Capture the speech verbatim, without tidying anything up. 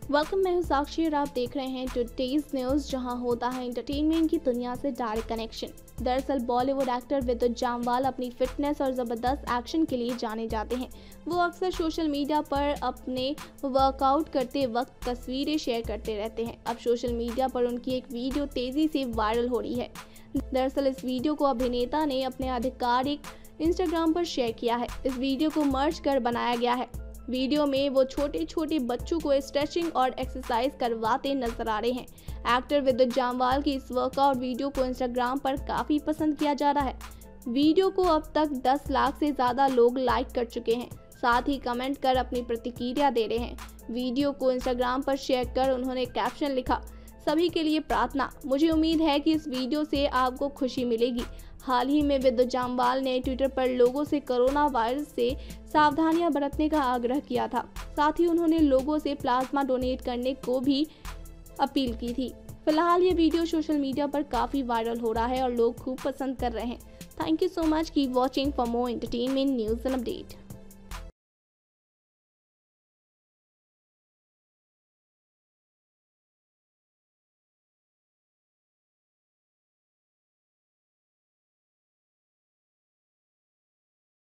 Welcome, मैं हूं साक्षी और आप देख रहे हैं टुडेज न्यूज़, जहां होता है एंटरटेनमेंट की दुनिया से डायरेक्ट कनेक्शन। दरअसल बॉलीवुड एक्टर विद्युत जामवाल अपनी फिटनेस और ज़बरदस्त एक्शन के लिए जाने जाते हैं। वो अक्सर सोशल मीडिया पर अपने वर्कआउट करते वक्त तस्वीरें शेयर करते रहते हैं। अब सोशल मीडिया पर उनकी एक वीडियो तेज़ी से वायरल हो रही है। दरअसल इस वीडियो को अभिनेता ने अपने आधिकारिक इंस्टाग्राम पर शेयर किया है। इस वीडियो को मर्ज कर बनाया गया है। वीडियो में वो छोटे छोटे बच्चों को स्ट्रेचिंग और एक्सरसाइज करवाते नजर आ रहे हैं। एक्टर विद्युत जामवाल की इस वर्कआउट वीडियो को इंस्टाग्राम पर काफ़ी पसंद किया जा रहा है। वीडियो को अब तक दस लाख से ज़्यादा लोग लाइक कर चुके हैं, साथ ही कमेंट कर अपनी प्रतिक्रिया दे रहे हैं। वीडियो को इंस्टाग्राम पर शेयर कर उन्होंने कैप्शन लिखा, सभी के लिए प्रार्थना। मुझे उम्मीद है कि इस वीडियो से आपको खुशी मिलेगी। हाल ही में विद्युत जामवाल ने ट्विटर पर लोगों से कोरोना वायरस से सावधानियां बरतने का आग्रह किया था। साथ ही उन्होंने लोगों से प्लाज्मा डोनेट करने को भी अपील की थी। फिलहाल ये वीडियो सोशल मीडिया पर काफ़ी वायरल हो रहा है और लोग खूब पसंद कर रहे हैं। Thank you so much, keep watching for more entertainment news and update.